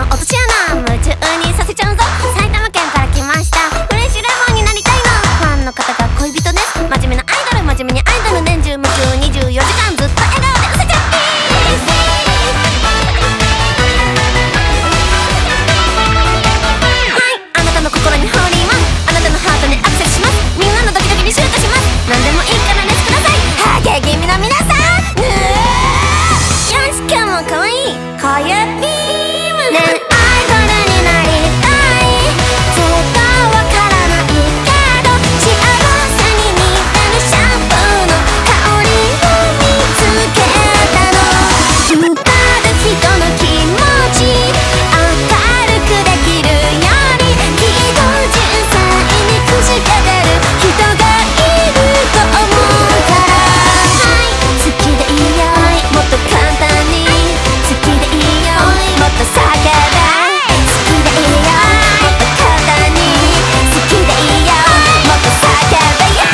落とし穴夢中にさせちゃうぞ。埼玉県から来ましたフレッシュレモンになりたいの。ファンの方が恋人です。真面目なアイドル、真面目にアイドル、年中夢中24時間ずっと笑顔でうせちゃってはい、あなたの心にホーリーマン、あなたのハートにアクセスします。みんなのドキドキにシュートします。何でもいいからレスください。ハゲ気味の皆さん、よし、今日も可愛い小指ビームね。アイドルになりたい、ずっとわからないけど幸せに似てるシャンプーの香りを見つけたの。歌う人の気持ち明るくできるよりきっと人生にくじけてる人がいると思うから、はい、好きでいいよ、もっと簡単に好きでいいよ、もっと叫べ。好きでいいよ、もっと簡単に好きでいいよ、もっと叫べよ。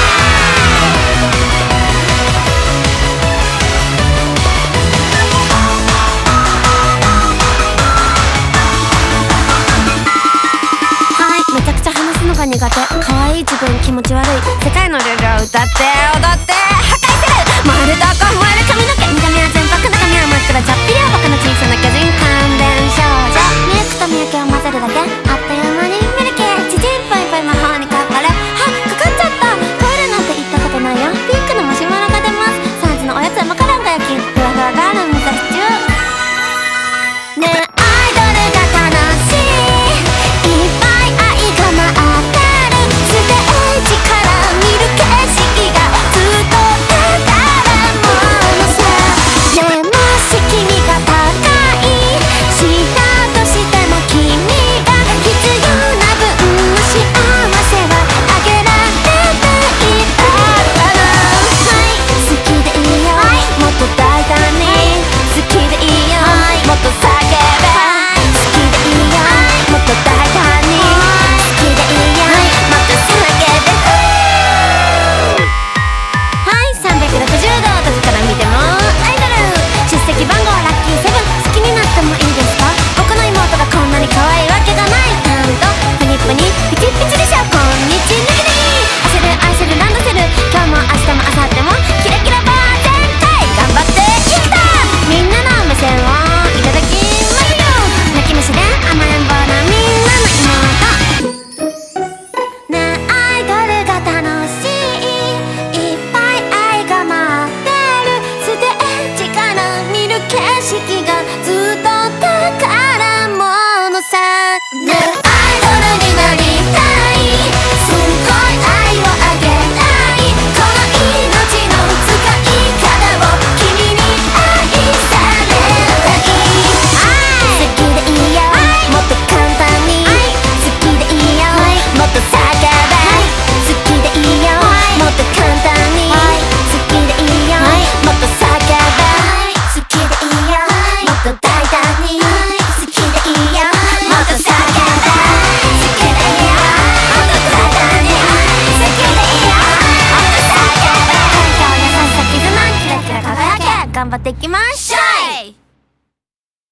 はい、めちゃくちゃ話すのが苦手。可愛い自分気持ち悪い。世界のルールを歌って踊って破壊する。燃えるどこ燃える髪の毛、見た目は全白、中身は真っ暗。ちゃっぴりは僕の小さな巨人関連少女。メイクとミューケを混ぜるだけ、あっという間にミルキー。チチンぽいぽい魔法にかかる。はっ、かかっちゃった。トイレなんて行ったことないよ。ピンクのマシュマロが出ます。3時のおやつはマカロンが焼き、ふわふわガールミザシチューね。アイドルが楽しい、いっぱい愛が待ってる。ステージから見る景色がずっと宝物さ。ね、もし君が高いしたとしても君が必要な分の幸せはあげられていたかな。はい、好きでいいよ、もっと大胆に好きでいいよ、もっと叫べ。好きでいいよ、もっと大胆に好きでいいよ、もっと叫べ。はい、360度どこから見てもアイドル。出席番号ラッキーセブン。好きになってもいいですか？僕の妹がこんなに可愛いわけがない。なんとプニプニピチピチでしょ。こんにちは。焦る愛せるランドセル。今日も明日も明後日もキラキラバー全開頑張っていきた。みんなの目線をいただきますよ。泣き虫で甘えん坊なみんなの妹ね。アイドルが楽しい、いっぱい愛が待ってる。ステージから見る景色がずっと宝物さ。ね、アイドルになりたい、すっごい愛をあげたい。この命の使い方を君に愛されたい。好きでいいよ、もっと簡単に好きでいいよ、もっと叫べ。好きでいいよ、もっと簡単に好きでいいよ、もっと叫べ。好きでいいよ、もっと大胆に好きでいいよ、もっと叫べ。好きでいいよ、もっと大胆に好きでいいよ、もっと叫べ。今日優しさ絆キラキラ輝け、頑張っていきましょう。